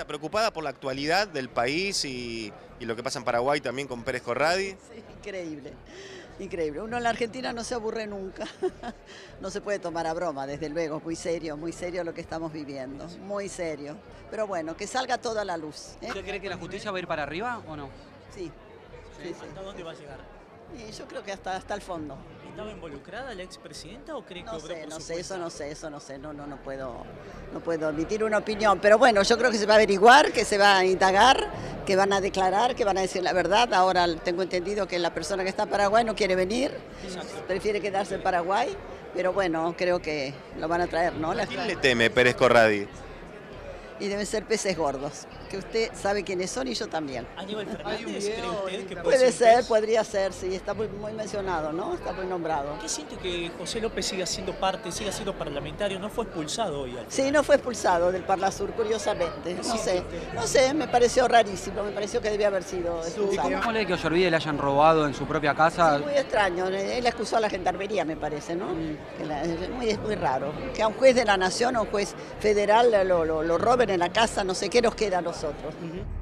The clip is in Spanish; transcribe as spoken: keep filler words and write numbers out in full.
Presidenta, preocupada por la actualidad del país y, y lo que pasa en Paraguay también con Pérez Corradi. Sí, increíble, increíble. Uno en la Argentina no se aburre nunca. No se puede tomar a broma, desde luego, muy serio, muy serio lo que estamos viviendo, muy serio. Pero bueno, que salga toda la luz. ¿eh? ¿Usted cree que la justicia va a ir para arriba o no? Sí, sí, sí. ¿Hasta dónde va a llegar? Y yo creo que hasta, hasta el fondo. ¿Estaba involucrada la expresidenta o cree que No obró sé, por no su sé, eso cuenta? no sé, eso no sé, no, no, no puedo, no puedo emitir una opinión, pero bueno, yo creo que se va a averiguar, que se va a indagar, que van a declarar, que van a decir la verdad. Ahora tengo entendido que la persona que está en Paraguay no quiere venir, prefiere quedarse en Paraguay, pero bueno, creo que lo van a traer, ¿no? ¿A quién le teme Pérez Corradi? Y deben ser peces gordos, que usted sabe quiénes son y yo también. Aníbal Fernández, ¿cree usted que puede Puede ser un ser, pez? podría ser, sí, está muy, muy mencionado, ¿no? Está muy nombrado. ¿Qué siente que José López siga siendo parte, siga siendo parlamentario? No fue expulsado hoy. al Sí, final. no fue expulsado del Parlasur, curiosamente. No sé, siente? no sé, me pareció rarísimo, me pareció que debía haber sido expulsado. ¿Cómo le que a Ollarvide le hayan robado en su propia casa? Muy extraño, él acusó a la gendarmería, me parece, ¿no? Que la- es muy, es muy raro. Que a un juez de la nación o un juez federal lo, lo, lo roben en la casa, no sé qué nos queda a nosotros. Ujú.